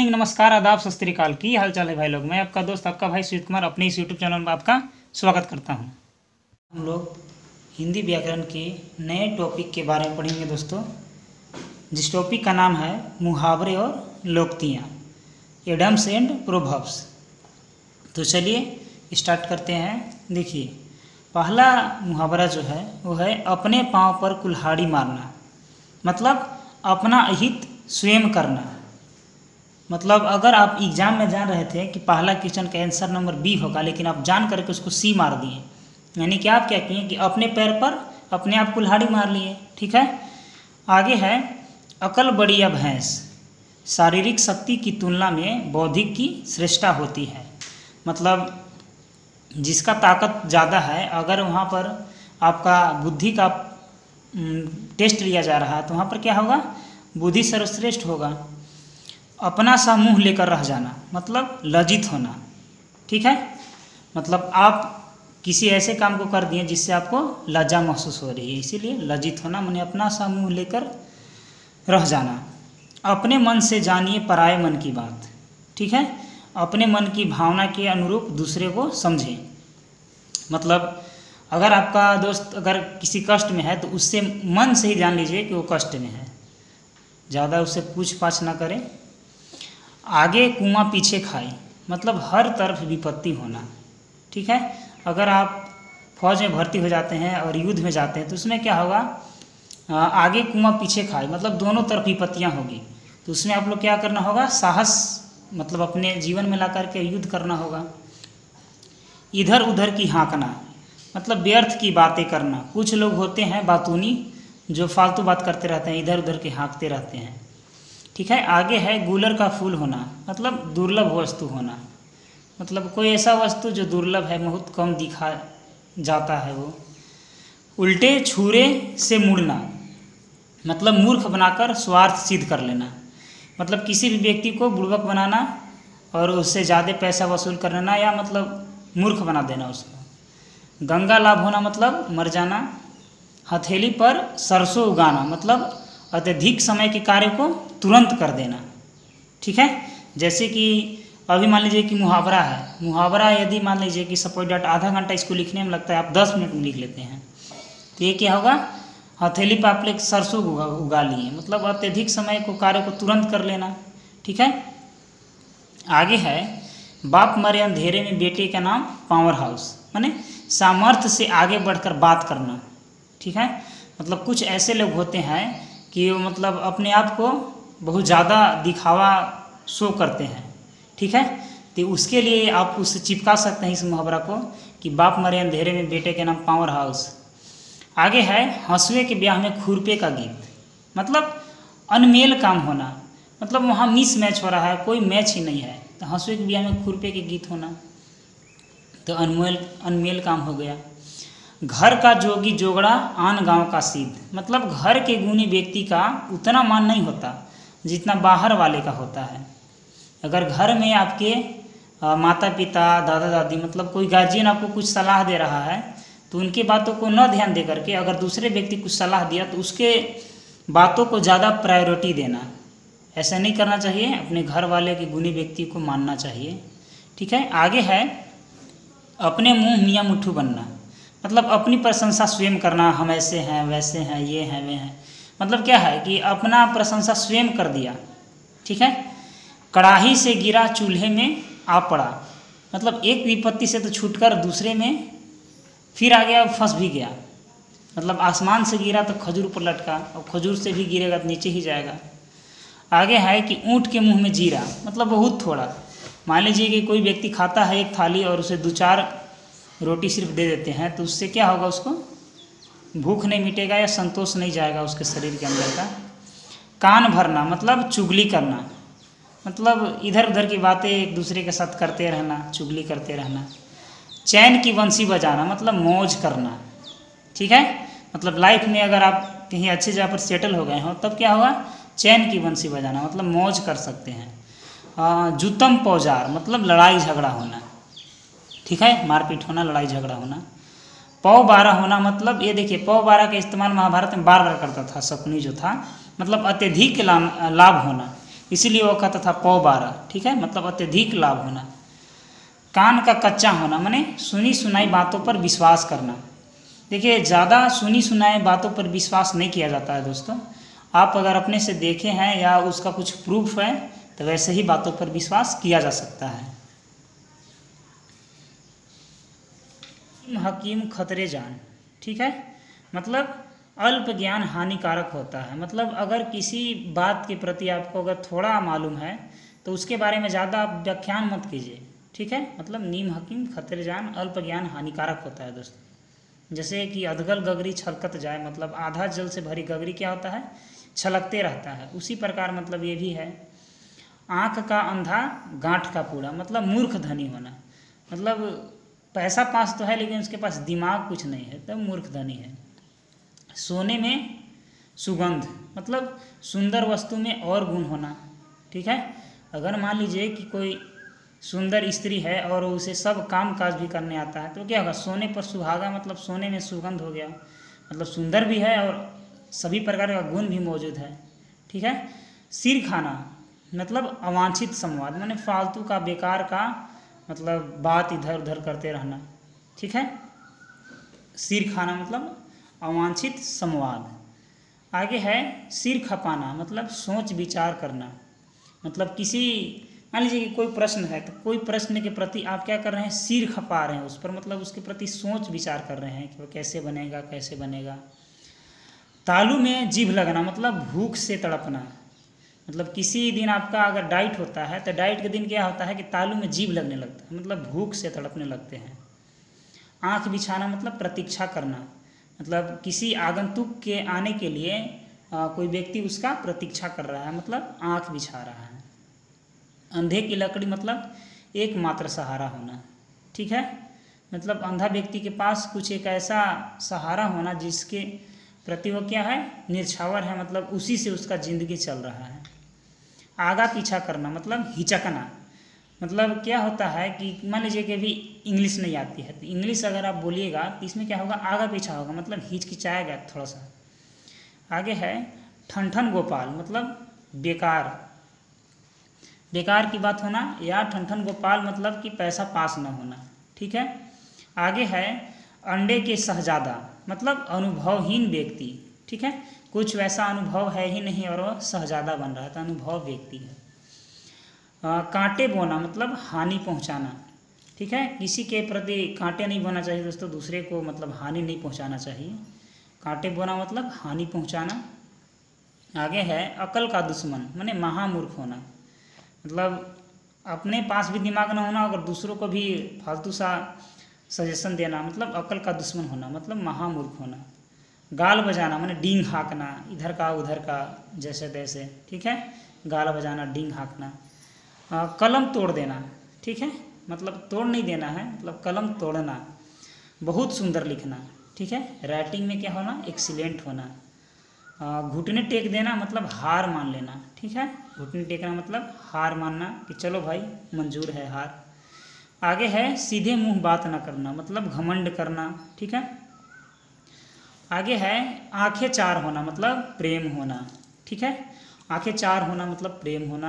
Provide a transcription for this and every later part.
Evening, नमस्कार, आदाब, सत श्री अकाल। की हाल चाल है भाई लोग। मैं आपका दोस्त, आपका भाई सुजीत कुमार अपने इस यूट्यूब चैनल में आपका स्वागत करता हूं। हम लोग हिंदी व्याकरण के नए टॉपिक के बारे में पढ़ेंगे दोस्तों, जिस टॉपिक का नाम है मुहावरे और लोकोक्तियाँ, एडम्स एंड प्रोवर्ब्स। तो चलिए स्टार्ट करते हैं। देखिए, पहला मुहावरा जो है वो है अपने पाँव पर कुल्हाड़ी मारना। मतलब अपना अहित स्वयं करना। मतलब अगर आप एग्जाम में जान रहे थे कि पहला क्वेश्चन का आंसर नंबर बी होगा, लेकिन आप जान करके उसको सी मार दिए, यानी कि आप क्या किए कि अपने पैर पर अपने आप कुल्हाड़ी मार लिए। ठीक है, आगे है अकल बड़ी या भैंस। शारीरिक शक्ति की तुलना में बौद्धिक की श्रेष्ठता होती है। मतलब जिसका ताकत ज़्यादा है, अगर वहाँ पर आपका बुद्धि का टेस्ट लिया जा रहा है तो वहाँ पर क्या होगा, बुद्धि सर्वश्रेष्ठ होगा। अपना सा मुँह लेकर रह जाना, मतलब लज्जित होना। ठीक है, मतलब आप किसी ऐसे काम को कर दिए जिससे आपको लज्जा महसूस हो रही है, इसीलिए लज्जित होना माने अपना सा मुँह लेकर रह जाना। अपने मन से जानिए पराये मन की बात। ठीक है, अपने मन की भावना के अनुरूप दूसरे को समझें। मतलब अगर आपका दोस्त अगर किसी कष्ट में है तो उससे मन से ही जान लीजिए कि वो कष्ट में है, ज़्यादा उससे पूछ पाछ ना करें। आगे कुआं पीछे खाई, मतलब हर तरफ विपत्ति होना। ठीक है, अगर आप फौज में भर्ती हो जाते हैं और युद्ध में जाते हैं तो उसमें क्या होगा, आगे कुआं पीछे खाई, मतलब दोनों तरफ विपत्तियाँ होगी। तो उसमें आप लोग क्या करना होगा, साहस मतलब अपने जीवन में ला करके युद्ध करना होगा। इधर उधर की हाँकना, मतलब व्यर्थ की बातें करना। कुछ लोग होते हैं बातूनी जो फालतू बात करते रहते हैं, इधर उधर के हाँकते रहते हैं। ठीक है, आगे है गुलर का फूल होना, मतलब दुर्लभ वस्तु होना। मतलब कोई ऐसा वस्तु जो दुर्लभ है, बहुत कम दिखा जाता है वो। उल्टे छुरे से मुड़ना, मतलब मूर्ख बनाकर स्वार्थ सिद्ध कर लेना। मतलब किसी भी व्यक्ति को बुड़बक बनाना और उससे ज़्यादा पैसा वसूल कर लेना, या मतलब मूर्ख बना देना उसको। गंगा लाभ होना, मतलब मर जाना। हथेली पर सरसों उगाना, मतलब अत्यधिक समय के कार्य को तुरंत कर देना। ठीक है, जैसे कि अभी मान लीजिए कि मुहावरा है। मुहावरा यदि मान लीजिए कि सपोज डेट आधा घंटा इसको लिखने में लगता है, आप 10 मिनट में लिख लेते हैं, तो ये क्या होगा, हथेली पर आप लोग सरसों उगा लिए, मतलब अत्यधिक समय को कार्य को तुरंत कर लेना। ठीक है, आगे है बाप मरे अंधेरे में बेटे का नाम पावर हाउस, माने सामर्थ्य से आगे बढ़कर बात करना। ठीक है, मतलब कुछ ऐसे लोग होते हैं कि वो मतलब अपने आप को बहुत ज़्यादा दिखावा शो करते हैं। ठीक है, तो उसके लिए आप उससे चिपका सकते हैं इस मुहावरा को कि बाप मरे अंधेरे में बेटे के नाम पावर हाउस। आगे है हंसुए के ब्याह में खुरपे का गीत, मतलब अनमेल काम होना। मतलब वहाँ मिस मैच हो रहा है, कोई मैच ही नहीं है, तो हंसुए के ब्याह में खुरपे के गीत होना तो अनमेल काम हो गया। घर का जोगी जोगड़ा आन गांव का सिद्ध, मतलब घर के गुणी व्यक्ति का उतना मान नहीं होता जितना बाहर वाले का होता है। अगर घर में आपके माता पिता दादा दादी मतलब कोई गार्जियन आपको कुछ सलाह दे रहा है तो उनकी बातों को न ध्यान दे करके अगर दूसरे व्यक्ति कुछ सलाह दिया तो उसके बातों को ज़्यादा प्रायोरिटी देना, ऐसा नहीं करना चाहिए। अपने घर वाले के गुणी व्यक्ति को मानना चाहिए। ठीक है, आगे है अपने मुँह मियाँ मुट्ठू बनना, मतलब अपनी प्रशंसा स्वयं करना। हम ऐसे हैं, वैसे हैं, ये हैं, वे हैं। मतलब क्या है कि अपना प्रशंसा स्वयं कर दिया। ठीक है, कड़ाही से गिरा चूल्हे में आ पड़ा, मतलब एक विपत्ति से तो छूटकर दूसरे में फिर आ गया, फंस भी गया। मतलब आसमान से गिरा तो खजूर पर लटका, और खजूर से भी गिरेगा तो नीचे ही जाएगा। आगे है कि ऊँट के मुँह में जीरा, मतलब बहुत थोड़ा। मान लीजिए कि कोई व्यक्ति खाता है एक थाली और उसे 2-4 रोटी सिर्फ दे देते हैं, तो उससे क्या होगा, उसको भूख नहीं मिटेगा या संतोष नहीं जाएगा उसके शरीर के अंदर का। कान भरना, मतलब चुगली करना, मतलब इधर उधर की बातें एक दूसरे के साथ करते रहना, चुगली करते रहना। चैन की बंसी बजाना, मतलब मौज करना। ठीक है, मतलब लाइफ में अगर आप कहीं अच्छी जगह पर सेटल हो गए हो तब क्या होगा, चैन की बंसी बजाना, मतलब मौज कर सकते हैं। जुतम पौजार, मतलब लड़ाई झगड़ा होना। ठीक है, मारपीट होना, लड़ाई झगड़ा होना। पौ 12 होना, मतलब ये देखिए पौ 12 का इस्तेमाल महाभारत में बार बार करता था शकुनी जो था, मतलब अत्यधिक लाभ होना। इसीलिए वो कहता था पौ 12, ठीक है, मतलब अत्यधिक लाभ होना। कान का कच्चा होना माने सुनी सुनाई बातों पर विश्वास करना। देखिए ज़्यादा सुनी सुनाई बातों पर विश्वास नहीं किया जाता है दोस्तों। आप अगर अपने से देखे हैं या उसका कुछ प्रूफ है तो वैसे ही बातों पर विश्वास किया जा सकता है। हकीम खतरे जान, ठीक है, मतलब अल्प ज्ञान हानिकारक होता है। मतलब अगर किसी बात के प्रति आपको अगर थोड़ा मालूम है तो उसके बारे में ज़्यादा आप व्याख्यान मत कीजिए, ठीक है। मतलब नीम हकीम खतरे जान, अल्प ज्ञान हानिकारक होता है दोस्तों। जैसे कि अधगल गगरी छलकत जाए, मतलब आधा जल से भरी गगरी क्या होता है, छलकते रहता है। उसी प्रकार मतलब ये भी है। आँख का अंधा गांठ का पूरा, मतलब मूर्ख धनी होना। मतलब पैसा पास तो है लेकिन उसके पास दिमाग कुछ नहीं है, तब मूर्ख धनी है। सोने में सुगंध, मतलब सुंदर वस्तु में और गुण होना, ठीक है। अगर मान लीजिए कि कोई सुंदर स्त्री है और उसे सब काम काज भी करने आता है तो क्या होगा, सोने पर सुहागा, मतलब सोने में सुगंध हो गया, मतलब सुंदर भी है और सभी प्रकार का गुण भी मौजूद है, ठीक है। सिर खाना, मतलब अवांछित संवाद, माने फालतू का बेकार का मतलब बात इधर उधर करते रहना, ठीक है। सिर खाना मतलब अवांछित संवाद। आगे है सिर खपाना, मतलब सोच विचार करना। मतलब किसी मान लीजिए कि कोई प्रश्न है तो कोई प्रश्न के प्रति आप क्या कर रहे हैं, सिर खपा रहे हैं उस पर, मतलब उसके प्रति सोच विचार कर रहे हैं कि वो कैसे बनेगा कैसे बनेगा। तालू में जीभ लगना, मतलब भूख से तड़पना। मतलब किसी दिन आपका अगर डाइट होता है तो डाइट के दिन क्या होता है कि तालू में जीभ लगने लगता है, मतलब भूख से तड़पने लगते हैं। आँख बिछाना मतलब प्रतीक्षा करना, मतलब किसी आगंतुक के आने के लिए कोई व्यक्ति उसका प्रतीक्षा कर रहा है, मतलब आँख बिछा रहा है। अंधे की लकड़ी मतलब एकमात्र सहारा होना, ठीक है। मतलब अंधा व्यक्ति के पास कुछ एक ऐसा सहारा होना जिसके प्रति वो क्या है, निछावर है, मतलब उसी से उसका जिंदगी चल रहा है। आगा पीछा करना मतलब हिचकना। मतलब क्या होता है कि मान लीजिए कि अभी इंग्लिश नहीं आती है तो इंग्लिश अगर आप बोलिएगा तो इसमें क्या होगा, आगा पीछा होगा, मतलब हिचकिचाएगा थोड़ा सा। आगे है ठनठन गोपाल, मतलब बेकार, बेकार की बात होना, या ठनठन गोपाल मतलब कि पैसा पास न होना, ठीक है। आगे है अंडे के शहजादा, मतलब अनुभवहीन व्यक्ति, ठीक है। कुछ वैसा अनुभव है ही नहीं और वह शहजादा बन रहा है तो अनुभव व्यक्ति है। कांटे बोना मतलब हानि पहुंचाना, ठीक है। किसी के प्रति कांटे नहीं बोना चाहिए दोस्तों, दूसरे को मतलब हानि नहीं पहुंचाना चाहिए। कांटे बोना मतलब हानि पहुंचाना। आगे है अकल का दुश्मन, माने महामूर्ख होना। मतलब अपने पास भी दिमाग ना होना और दूसरों को भी फालतू सा सजेशन देना, मतलब अकल का दुश्मन होना, मतलब महामूर्ख होना। गाल बजाना माने डींग हाँकना, इधर का उधर का जैसे तैसे, ठीक है। गाल बजाना, डींग हाँकना। कलम तोड़ देना, ठीक है, मतलब तोड़ नहीं देना है, मतलब कलम तोड़ना। बहुत सुंदर लिखना, ठीक है, राइटिंग में क्या होना, एक्सीलेंट होना। घुटने टेक देना मतलब हार मान लेना, ठीक है। घुटने टेकना मतलब हार मानना कि चलो भाई मंजूर है हार। आगे है सीधे मुंह बात ना करना, मतलब घमंड करना, ठीक है। आगे है आंखें चार होना, मतलब प्रेम होना, ठीक है। आंखें चार होना मतलब प्रेम होना।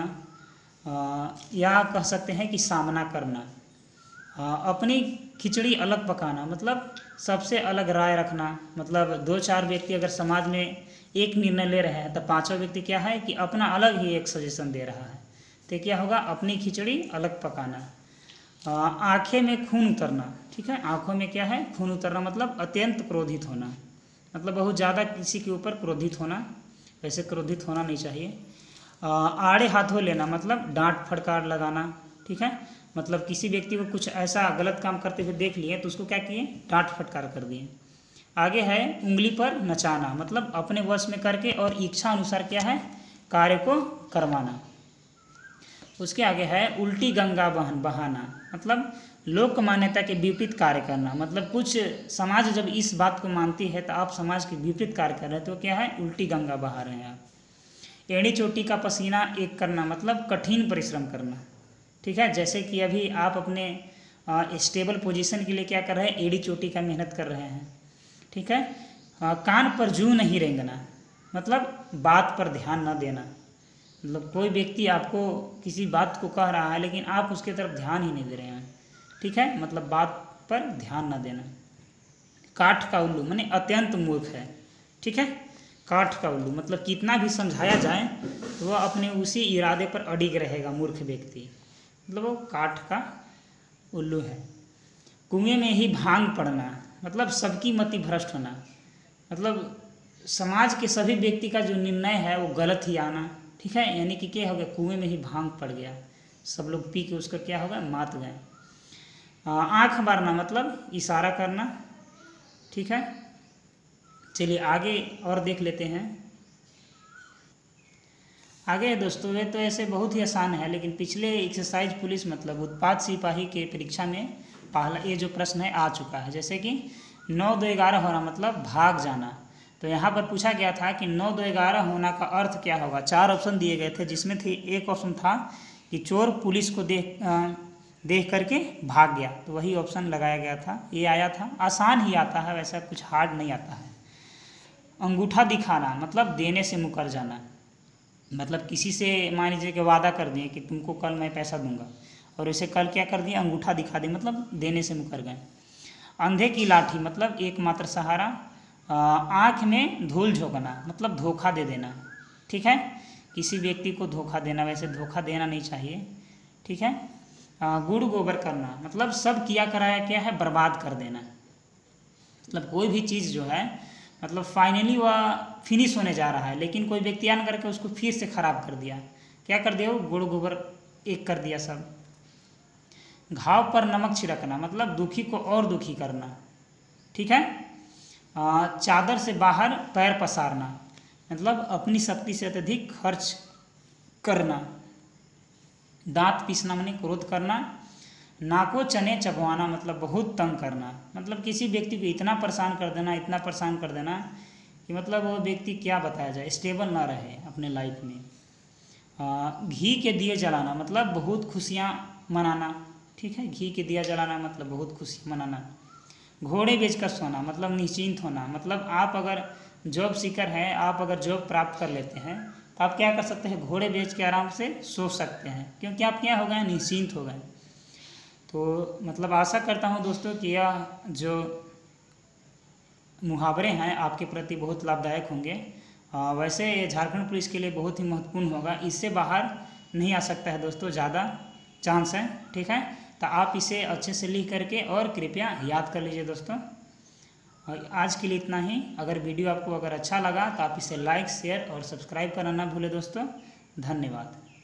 या कह सकते हैं कि सामना करना। अपनी खिचड़ी अलग पकाना, मतलब सबसे अलग राय रखना। मतलब दो चार व्यक्ति अगर समाज में एक निर्णय ले रहे हैं तो पांचों व्यक्ति क्या है कि अपना अलग ही एक सजेशन दे रहा है, तो क्या होगा, अपनी खिचड़ी अलग पकाना। आँखें में खून उतरना, ठीक है। आँखों में क्या है, खून उतरना, मतलब अत्यंत क्रोधित होना, मतलब बहुत ज़्यादा किसी के ऊपर क्रोधित होना, वैसे क्रोधित होना नहीं चाहिए। आड़े हाथों लेना मतलब डांट फटकार लगाना, ठीक है। मतलब किसी व्यक्ति को कुछ ऐसा गलत काम करते हुए देख लिए तो उसको क्या किए, डांट फटकार कर दिए। आगे है उंगली पर नचाना, मतलब अपने वश में करके और इच्छा अनुसार क्या है, कार्य को करवाना। उसके आगे है उल्टी गंगा बहाना, मतलब लोक मान्यता के विपरीत कार्य करना। मतलब कुछ समाज जब इस बात को मानती है तो आप समाज के विपरीत कार्य कर रहे हैं तो क्या है, उल्टी गंगा बहा रहे हैं आप। एड़ी चोटी का पसीना एक करना, मतलब कठिन परिश्रम करना, ठीक है। जैसे कि अभी आप अपने स्टेबल पोजीशन के लिए क्या कर रहे हैं, एड़ी चोटी का मेहनत कर रहे हैं, ठीक है। कान पर जूं नहीं रेंगना, मतलब बात पर ध्यान न देना। मतलब कोई व्यक्ति आपको किसी बात को कह रहा है लेकिन आप उसके तरफ ध्यान ही नहीं दे रहे हैं, ठीक है, मतलब बात पर ध्यान ना देना। काठ का उल्लू माने अत्यंत मूर्ख है, ठीक है। काठ का उल्लू मतलब कितना भी समझाया जाए तो वह अपने उसी इरादे पर अडिग रहेगा, मूर्ख व्यक्ति, मतलब वो काठ का उल्लू है। कुएं में ही भांग पड़ना मतलब सबकी मति भ्रष्ट होना, मतलब समाज के सभी व्यक्ति का जो निर्णय है वो गलत ही आना, ठीक है, यानी कि क्या हो गया, कुएं में ही भांग पड़ गया, सब लोग पी के उसका क्या होगा, मात गए। आँख मारना मतलब इशारा करना, ठीक है। चलिए आगे और देख लेते हैं। आगे दोस्तों ये तो ऐसे बहुत ही आसान है, लेकिन पिछले एक्सरसाइज पुलिस मतलब उत्पाद सिपाही के परीक्षा में पहला ये जो प्रश्न है आ चुका है। जैसे कि 9 2 11 होना मतलब भाग जाना, तो यहाँ पर पूछा गया था कि 9 2 11 होना का अर्थ क्या होगा। 4 ऑप्शन दिए गए थे, जिसमें थे एक ऑप्शन था कि चोर पुलिस को देख करके भाग गया, तो वही ऑप्शन लगाया गया था, ये आया था। आसान ही आता है, वैसा कुछ हार्ड नहीं आता है। अंगूठा दिखाना मतलब देने से मुकर जाना, मतलब किसी से मान लीजिए कि वादा कर दिए कि तुमको कल मैं पैसा दूंगा, और उसे कल क्या कर दिया, अंगूठा दिखा दी, मतलब देने से मुकर गए। अंधे की लाठी मतलब एकमात्र सहारा। आँख में धूल झोंकना मतलब धोखा दे देना, ठीक है, किसी व्यक्ति को धोखा देना, वैसे धोखा देना नहीं चाहिए, ठीक है। गुड़ गोबर करना मतलब सब किया कराया क्या है, बर्बाद कर देना, मतलब कोई भी चीज़ जो है मतलब फाइनली वह फिनिश होने जा रहा है, लेकिन कोई व्यक्ति आन करके उसको फिर से खराब कर दिया, क्या कर दिया, वो गुड़ गोबर एक कर दिया सब। घाव पर नमक छिड़कना मतलब दुखी को और दुखी करना, ठीक है। चादर से बाहर पैर पसारना मतलब अपनी शक्ति से अत्यधिक खर्च करना। दांत पीसना माने क्रोध करना। नाको चने चबवाना मतलब बहुत तंग करना, मतलब किसी व्यक्ति को इतना परेशान कर देना, इतना परेशान कर देना कि मतलब वो व्यक्ति क्या बताया जाए, स्टेबल ना रहे अपने लाइफ में। घी के दिए जलाना मतलब बहुत खुशियाँ मनाना, ठीक है, घी के दिया जलाना मतलब बहुत खुशी मनाना। घोड़े बेचकर सोना मतलब निश्चिंत होना, मतलब आप अगर जॉब सीकर हैं, आप अगर जॉब प्राप्त कर लेते हैं तो आप क्या कर सकते हैं, घोड़े बेच के आराम से सो सकते हैं, क्योंकि आप क्या हो गए, निश्चिंत हो गए। तो मतलब आशा करता हूँ दोस्तों कि यह जो मुहावरे हैं आपके प्रति बहुत लाभदायक होंगे। वैसे ये झारखंड पुलिस के लिए बहुत ही महत्वपूर्ण होगा, इससे बाहर नहीं आ सकता है दोस्तों, ज़्यादा चांस है, ठीक है। तो आप इसे अच्छे से लिख करके और कृपया याद कर लीजिए दोस्तों। और आज के लिए इतना ही। अगर वीडियो आपको अगर अच्छा लगा तो आप इसे लाइक शेयर और सब्सक्राइब करना ना भूलें दोस्तों। धन्यवाद।